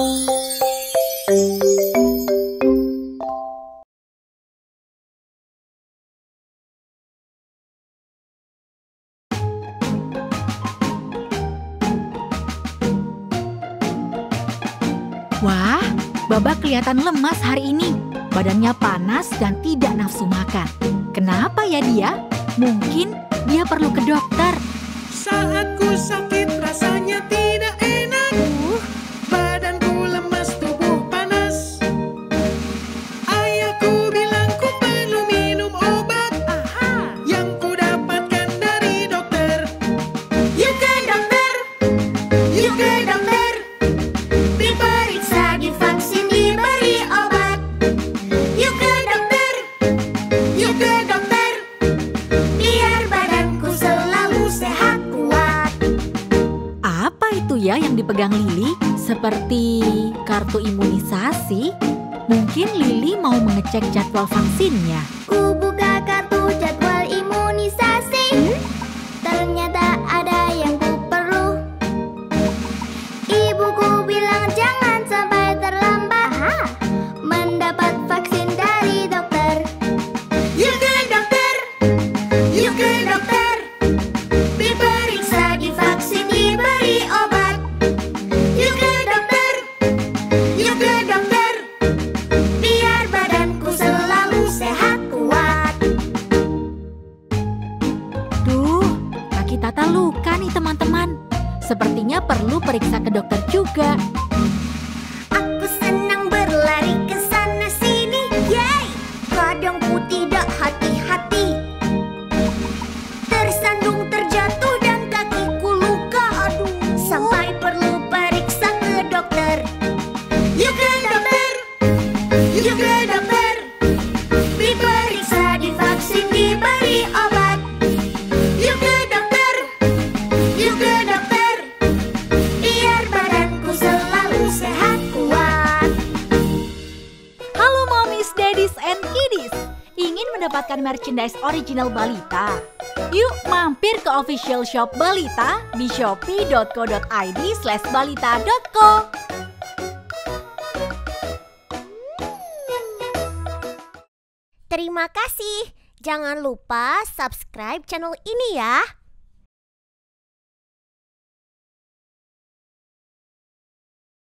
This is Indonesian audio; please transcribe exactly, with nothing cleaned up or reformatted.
Wah, Baba kelihatan lemas hari ini. Badannya panas dan tidak nafsu makan. Kenapa ya dia? Mungkin dia perlu ke dokter. Saat ku sakit rasanya tidak enak. Uh, badanku lemas, tubuh panas. Ayahku bilang ku perlu minum obat. Aha. Yang ku dapatkan dari dokter. Yuk ke dokter, yuk ke dokter. Diperiksa, divaksin, diberi obat. Yuk ke dokter, yuk ke dokter. Biar badanku selalu sehat kuat. Apa itu ya yang dipegang Lili? Seperti kartu imunisasi? Mungkin Lili mau mengecek jadwal vaksinnya. Ku buka kartu jadwal imunisasi. Ternyata ada yang ku perlu. Ibuku bilang jangan sampai terlambat mendapat vaksin dari dokter. Yuk ke dokter, yuk ke dokter. Diperiksa, divaksin, diberi obat. Yuk ke dokter, yuk ke dokter. Biar badanku selalu sehat kuat. Duh, kaki Tata luka nih teman-teman. Sepertinya perlu periksa ke dokter juga. Aku senang berlari ke sana sini, yay! Kadang ku tidak hati-hati. Tersandung, terjatuh dan kakiku luka, aduh. Sampai perlu periksa ke dokter. Yuk ke dokter, yuk ke dokter. Diperiksa, divaksin, diberi obat. Yuk ke dokter, yuk ke dokter. Biar badanku selalu sehat kuat. Halo Momis, Daddies, and Kiddies. Ingin mendapatkan merchandise original Balita? Yuk mampir ke official shop Balita di shopee dot co dot id slash balita dot co. Terima kasih. Jangan lupa subscribe channel ini ya.